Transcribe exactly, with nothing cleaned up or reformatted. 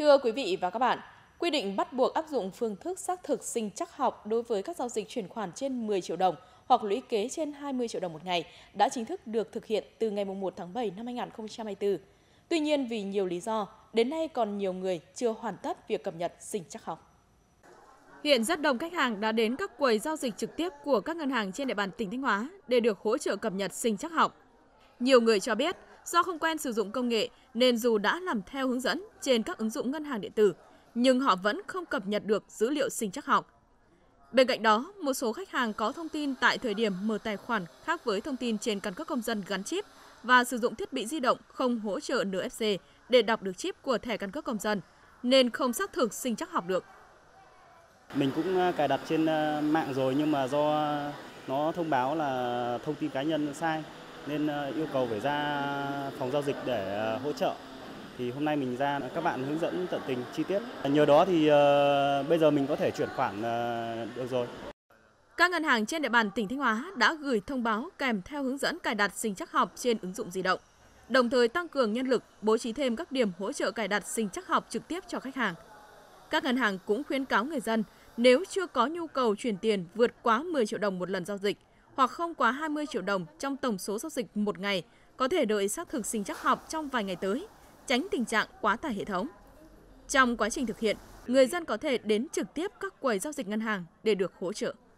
Thưa quý vị và các bạn, quy định bắt buộc áp dụng phương thức xác thực sinh trắc học đối với các giao dịch chuyển khoản trên mười triệu đồng hoặc lũy kế trên hai mươi triệu đồng một ngày đã chính thức được thực hiện từ ngày một tháng bảy năm hai nghìn không trăm hai mươi tư. Tuy nhiên, vì nhiều lý do, đến nay còn nhiều người chưa hoàn tất việc cập nhật sinh trắc học. Hiện rất đông khách hàng đã đến các quầy giao dịch trực tiếp của các ngân hàng trên địa bàn tỉnh Thanh Hóa để được hỗ trợ cập nhật sinh trắc học. Nhiều người cho biết, do không quen sử dụng công nghệ nên dù đã làm theo hướng dẫn trên các ứng dụng ngân hàng điện tử, nhưng họ vẫn không cập nhật được dữ liệu sinh trắc học. Bên cạnh đó, một số khách hàng có thông tin tại thời điểm mở tài khoản khác với thông tin trên căn cước công dân gắn chip và sử dụng thiết bị di động không hỗ trợ en ép xê để đọc được chip của thẻ căn cước công dân, nên không xác thực sinh trắc học được. Mình cũng cài đặt trên mạng rồi nhưng mà do nó thông báo là thông tin cá nhân sai nên yêu cầu phải ra phòng giao dịch để hỗ trợ. Thì hôm nay mình ra các bạn hướng dẫn tận tình chi tiết. Nhờ đó thì uh, bây giờ mình có thể chuyển khoản uh, được rồi. Các ngân hàng trên địa bàn tỉnh Thanh Hóa đã gửi thông báo kèm theo hướng dẫn cài đặt sinh trắc học trên ứng dụng di động, đồng thời tăng cường nhân lực, bố trí thêm các điểm hỗ trợ cài đặt sinh trắc học trực tiếp cho khách hàng. Các ngân hàng cũng khuyến cáo người dân nếu chưa có nhu cầu chuyển tiền vượt quá mười triệu đồng một lần giao dịch hoặc không quá hai mươi triệu đồng trong tổng số giao dịch một ngày, có thể đợi xác thực sinh trắc học trong vài ngày tới, tránh tình trạng quá tải hệ thống. Trong quá trình thực hiện, người dân có thể đến trực tiếp các quầy giao dịch ngân hàng để được hỗ trợ.